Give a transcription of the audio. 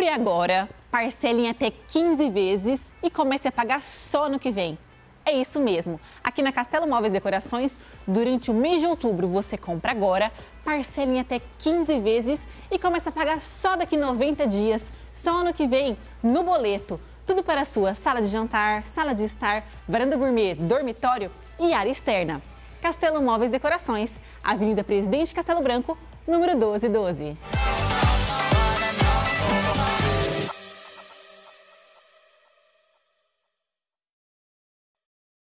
Compre agora, parcele em até 15 vezes e comece a pagar só no que vem. É isso mesmo. Aqui na Castelo Móveis Decorações, durante o mês de outubro, você compra agora, parcela em até 15 vezes e começa a pagar só daqui 90 dias, só ano que vem, no boleto. Tudo para a sua sala de jantar, sala de estar, varanda gourmet, dormitório e área externa. Castelo Móveis Decorações, Avenida Presidente Castelo Branco, número 1212.